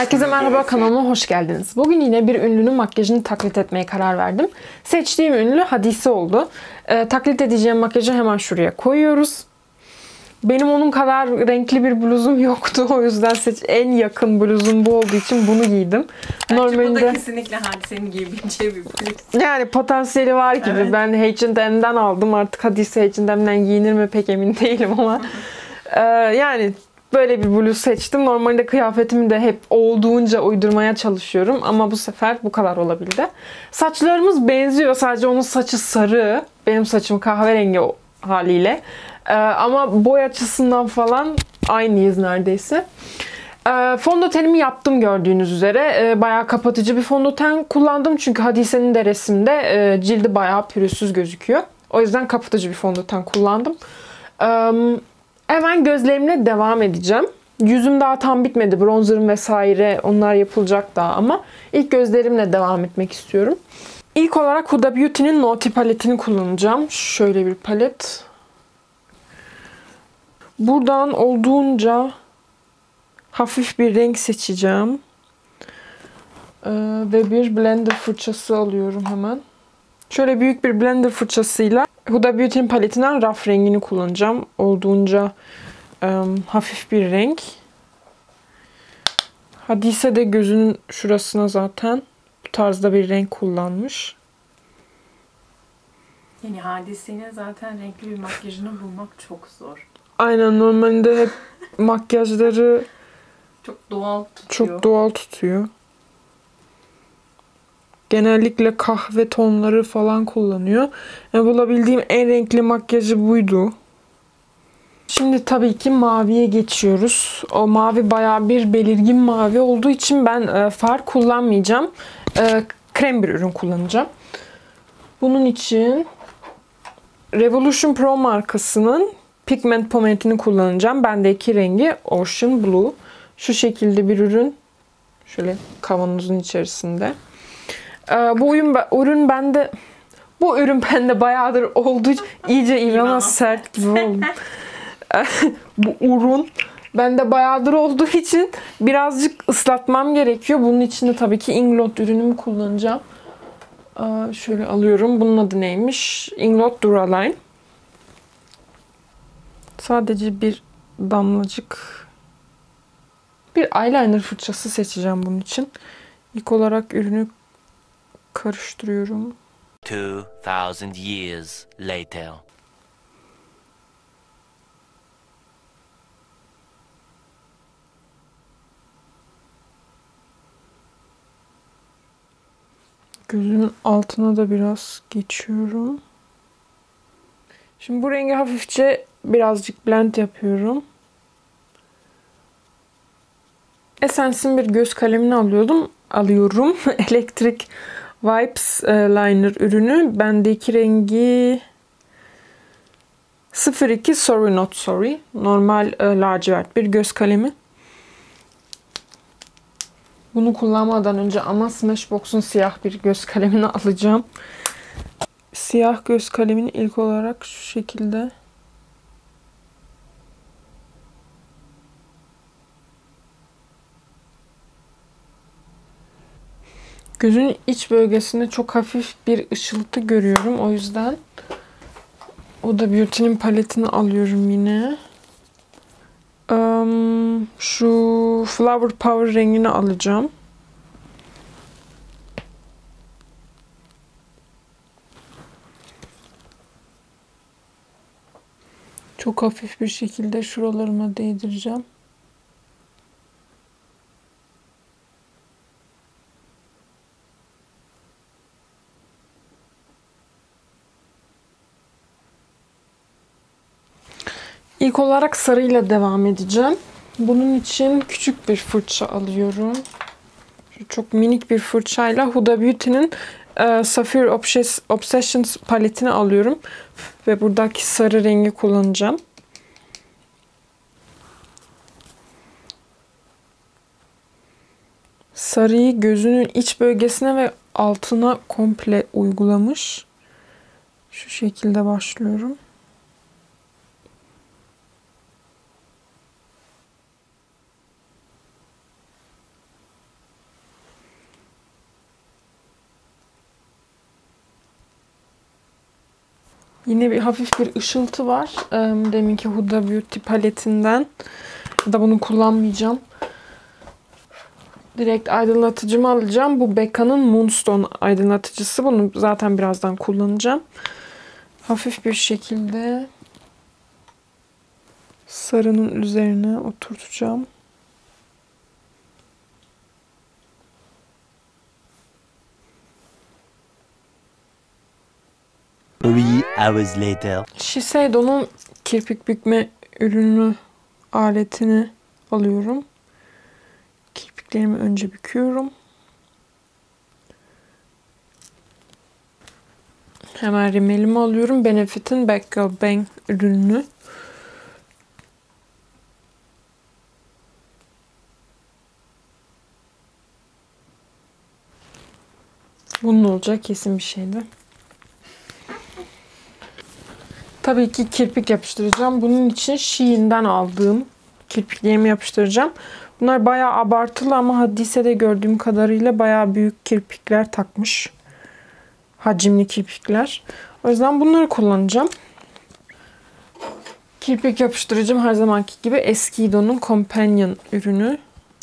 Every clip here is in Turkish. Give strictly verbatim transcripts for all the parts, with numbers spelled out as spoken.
Herkese merhaba, kanalıma hoş geldiniz. Bugün yine bir ünlünün makyajını taklit etmeye karar verdim. Seçtiğim ünlü Hadise oldu. Ee, taklit edeceğim makyajı hemen şuraya koyuyoruz. Benim onun kadar renkli bir bluzum yoktu. O yüzden seç en yakın bluzum bu olduğu için bunu giydim. Bence Normalde bu da kesinlikle Hadise'nin giyebileceği bir bluz. yani potansiyeli var gibi. Evet. Ben H and M'den aldım. Artık Hadise H and M'den giyinir mi pek emin değilim ama ee, yani böyle bir bluz seçtim. Normalde kıyafetimi de hep olduğunca uydurmaya çalışıyorum. Ama bu sefer bu kadar olabildi. Saçlarımız benziyor. Sadece onun saçı sarı. Benim saçım kahverengi haliyle. Ee, ama boy açısından falan aynıyız neredeyse. Ee, fondötenimi yaptım gördüğünüz üzere. Ee, bayağı kapatıcı bir fondöten kullandım. Çünkü Hadise'nin de resimde e, cildi bayağı pürüzsüz gözüküyor. O yüzden kapatıcı bir fondöten kullandım. Ee, Hemen gözlerimle devam edeceğim. Yüzüm daha tam bitmedi. Bronzerım vesaire onlar yapılacak daha ama ilk gözlerimle devam etmek istiyorum. İlk olarak Huda Beauty'nin Naughty paletini kullanacağım. Şöyle bir palet. Buradan olduğunca hafif bir renk seçeceğim. Ee, ve bir blender fırçası alıyorum hemen. Şöyle büyük bir blender fırçasıyla Huda Beauty'nin paletinden raf rengini kullanacağım. Olduğunca um, hafif bir renk. Hadise de gözünün şurasına zaten bu tarzda bir renk kullanmış. Yani Hadise'nin zaten renkli bir makyajını bulmak çok zor. Aynen, normalde hep makyajları çok doğal tutuyor. Çok doğal tutuyor. Genellikle kahve tonları falan kullanıyor. Yani bulabildiğim en renkli makyajı buydu. Şimdi tabii ki maviye geçiyoruz. O mavi bayağı bir belirgin mavi olduğu için ben e, far kullanmayacağım. E, krem bir ürün kullanacağım. Bunun için Revolution Pro markasının pigment pomadini kullanacağım. Bendeki rengi Ocean Blue. Şu şekilde bir ürün. Şöyle kavanozun içerisinde. Bu ürün, ürün bende bu ürün bende bayağıdır olduğu için iyice İvana sert gibi oldu. Bu ürün bende bayağıdır olduğu için birazcık ıslatmam gerekiyor. Bunun için de tabii ki Inglot ürünümü kullanacağım. Şöyle alıyorum. Bunun adı neymiş? Inglot Duraline. Sadece bir damlacık bir eyeliner fırçası seçeceğim bunun için. İlk olarak ürünü karıştırıyorum. two thousand years later. Gözünün altına da biraz geçiyorum. Şimdi bu rengi hafifçe birazcık blend yapıyorum. Essence'in bir göz kalemini alıyordum. Alıyorum. Electric Vibes Liner ürünü. Bendeki rengi sıfır iki Sorry Not Sorry. Normal lacivert bir göz kalemi. Bunu kullanmadan önce ama Smashbox'un siyah bir göz kalemini alacağım. Siyah göz kalemini ilk olarak şu şekilde gözün iç bölgesinde çok hafif bir ışıltı görüyorum. O yüzden Huda Beauty'nin paletini alıyorum yine. Um, şu Flower Power rengini alacağım. Çok hafif bir şekilde şuralarıma değdireceğim. İlk olarak sarıyla devam edeceğim. Bunun için küçük bir fırça alıyorum. Şu çok minik bir fırçayla Huda Beauty'nin e, Sapphire Obsessions paletini alıyorum. Ve buradaki sarı rengi kullanacağım. Sarıyı gözünün iç bölgesine ve altına komple uygulamış. Şu şekilde başlıyorum. Yine bir hafif bir ışıltı var. Ee, deminki Huda Beauty paletinden. Da bunu kullanmayacağım. Direkt aydınlatıcımı alacağım. Bu Becca'nın Moonstone aydınlatıcısı. Bunu zaten birazdan kullanacağım. Hafif bir şekilde sarının üzerine oturtacağım. Three hours later. Shiseido'nun kirpik bükme ürünü aletini alıyorum. Kirpiklerimi önce büküyorum. Hemen rimelimi alıyorum. Benefit'in Back Girl Bang ürününü. Bunun olacak kesin bir şeydi. Tabii ki kirpik yapıştıracağım. Bunun için Shein'den aldığım kirpiklerimi yapıştıracağım. Bunlar bayağı abartılı ama Hadise'de gördüğüm kadarıyla bayağı büyük kirpikler takmış. Hacimli kirpikler. O yüzden bunları kullanacağım. Kirpik yapıştırıcım her zamanki gibi Eskido'nun Companion ürünü.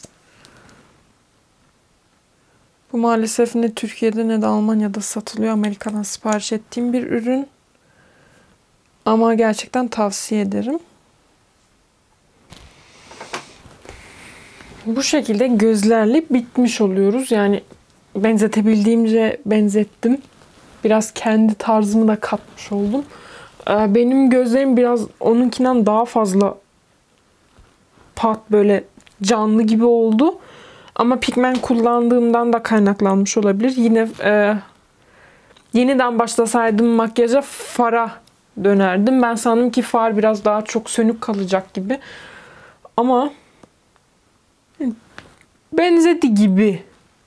Bu maalesef ne Türkiye'de ne de Almanya'da satılıyor. Amerika'dan sipariş ettiğim bir ürün. Ama gerçekten tavsiye ederim. Bu şekilde gözlerle bitmiş oluyoruz. Yani benzetebildiğimce benzettim. Biraz kendi tarzımı da katmış oldum. Benim gözlerim biraz onunkinden daha fazla pat böyle canlı gibi oldu. Ama pigment kullandığımdan da kaynaklanmış olabilir. Yine e, yeniden başlasaydım makyaja fara dönerdim. Ben sandım ki far biraz daha çok sönük kalacak gibi. Ama benzedi gibi.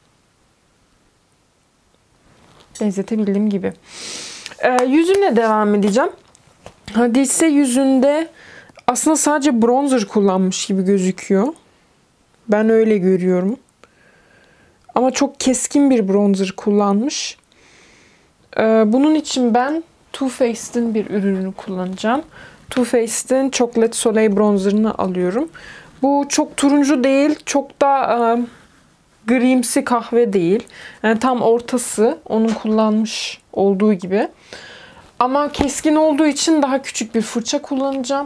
Benzetebildiğim gibi. Ee, yüzümle devam edeceğim. Hadise yüzünde aslında sadece bronzer kullanmış gibi gözüküyor. Ben öyle görüyorum. Ama çok keskin bir bronzer kullanmış. Ee, bunun için ben Too Faced'in bir ürününü kullanacağım. Too Faced'in Chocolate Soleil bronzerını alıyorum. Bu çok turuncu değil, çok da e, grimsi kahve değil. Yani tam ortası, onun kullanmış olduğu gibi. Ama keskin olduğu için daha küçük bir fırça kullanacağım.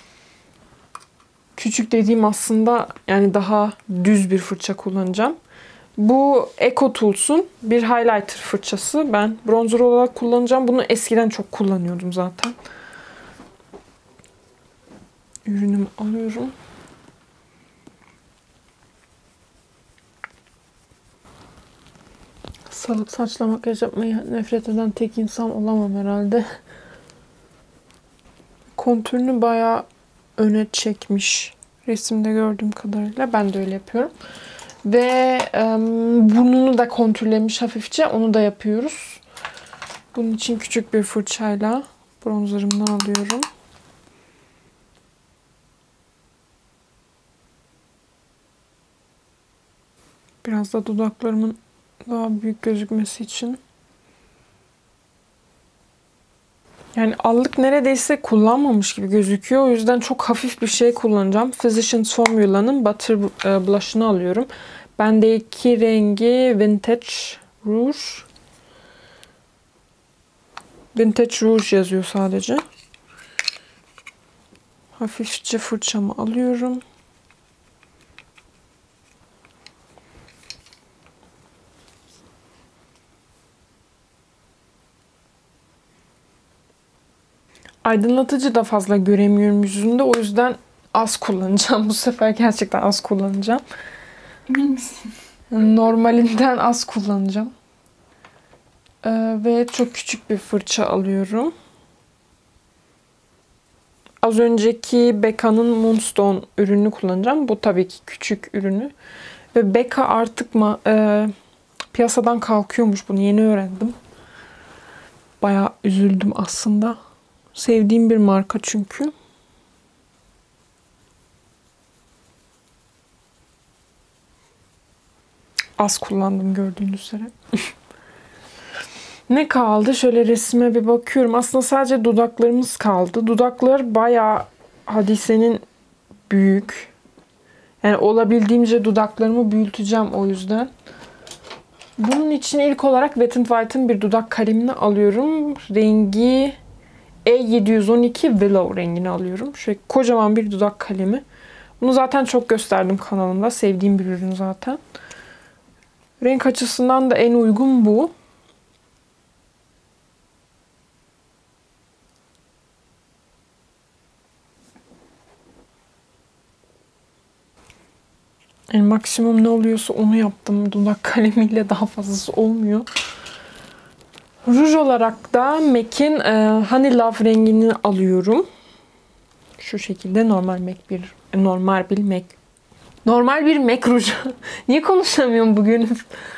Küçük dediğim aslında yani daha düz bir fırça kullanacağım. Bu Eco Tools'un bir highlighter fırçası. Ben bronzer olarak kullanacağım. Bunu eskiden çok kullanıyordum zaten. Ürünümü alıyorum. Salık saçla makyaj yapmayı nefret eden tek insan olamam herhalde. Kontürünü bayağı öne çekmiş. Resimde gördüğüm kadarıyla. Ben de öyle yapıyorum. Ve e, burnunu da kontürlemiş hafifçe. Onu da yapıyoruz. Bunun için küçük bir fırçayla bronzerımdan alıyorum. Biraz da dudaklarımın daha büyük gözükmesi için. Yani allık neredeyse kullanmamış gibi gözüküyor. O yüzden çok hafif bir şey kullanacağım. Physicians Formula'nın Butter Blush'ını alıyorum. Bendeki rengi Vintage Rouge. Vintage Rouge yazıyor sadece. Hafifçe fırçamı alıyorum. Aydınlatıcı da fazla göremiyorum yüzünde. O yüzden az kullanacağım. Bu sefer gerçekten az kullanacağım. Emin misin? Normalinden az kullanacağım. Ee, ve çok küçük bir fırça alıyorum. Az önceki Becca'nın Moonstone ürününü kullanacağım. Bu tabii ki küçük ürünü. Ve Becca artık ma e, piyasadan kalkıyormuş. Bunu yeni öğrendim. Bayağı üzüldüm aslında. Sevdiğim bir marka çünkü. Az kullandım gördüğünüz üzere. Ne kaldı? Şöyle resme bir bakıyorum. Aslında sadece dudaklarımız kaldı. Dudaklar bayağı Hadise'nin büyük. Yani olabildiğince dudaklarımı büyüteceğim o yüzden. Bunun için ilk olarak Wet n Wild'ın bir dudak kalemini alıyorum. Rengi E yedi yüz on iki Willow rengini alıyorum. Şöyle kocaman bir dudak kalemi. Bunu zaten çok gösterdim kanalımda. Sevdiğim bir ürün zaten. Renk açısından da en uygun bu. Yani maksimum ne oluyorsa onu yaptım. Dudak kalemiyle daha fazlası olmuyor. Ruj olarak da M A C'in e, Honey Love rengini alıyorum. Şu şekilde normal M A C bir normal bir M A C. Normal bir M A C ruju. Niye konuşamıyorum bugün?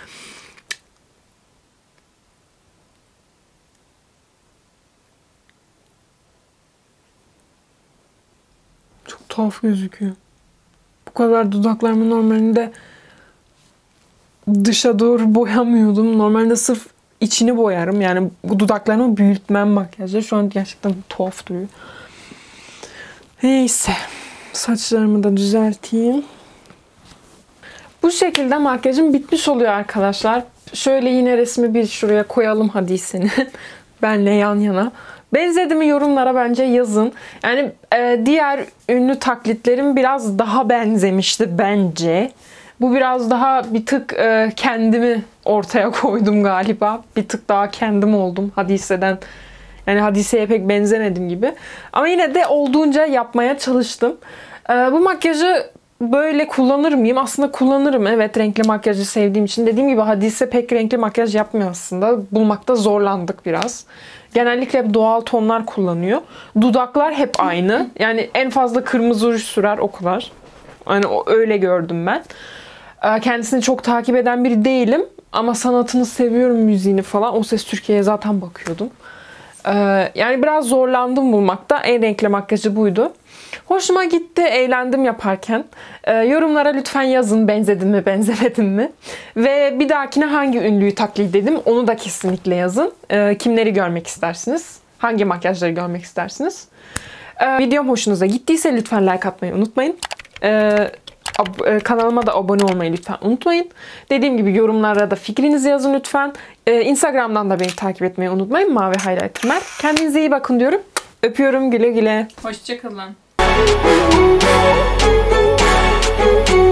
Çok tuhaf gözüküyor. Bu kadar dudaklarımı normalde dışa doğru boyamıyordum. Normalde sırf içini boyarım. Yani bu dudaklarımı büyütmem makyajla. Şu an gerçekten tuhaf duruyor. Neyse. Saçlarımı da düzelteyim. Bu şekilde makyajım bitmiş oluyor arkadaşlar. Şöyle yine resmi bir şuraya koyalım Hadise'ni. Benle yan yana. Benzedi mi yorumlara bence yazın. Yani e, diğer ünlü taklitlerim biraz daha benzemişti bence. Bu biraz daha bir tık e, kendimi ortaya koydum galiba. Bir tık daha kendim oldum Hadise'den. Yani Hadise'ye pek benzemedim gibi. Ama yine de olduğunca yapmaya çalıştım. E, bu makyajı böyle kullanır mıyım? Aslında kullanırım. Evet, renkli makyajı sevdiğim için. Dediğim gibi Hadise pek renkli makyaj yapmıyor aslında. Bulmakta zorlandık biraz. Genellikle hep doğal tonlar kullanıyor. Dudaklar hep aynı. Yani en fazla kırmızı ruj sürer, o kadar. Yani öyle gördüm ben. Kendisini çok takip eden biri değilim. Ama sanatını seviyorum, müziğini falan. O Ses Türkiye'ye zaten bakıyordum. Yani biraz zorlandım bulmakta. En renkli makyajı buydu. Hoşuma gitti, eğlendim yaparken. Ee, yorumlara lütfen yazın, benzedim mi, benzemedim mi? Ve bir dahakine hangi ünlüyü taklit edelim, onu da kesinlikle yazın. Ee, kimleri görmek istersiniz? Hangi makyajları görmek istersiniz? Ee, videom hoşunuza gittiyse lütfen like atmayı unutmayın. Ee, kanalıma da abone olmayı lütfen unutmayın. Dediğim gibi yorumlara da fikrinizi yazın lütfen. Ee, Instagram'dan da beni takip etmeyi unutmayın. Mavi Highlighter Mer. Kendinize iyi bakın diyorum. Öpüyorum, güle güle. Hoşça kalın.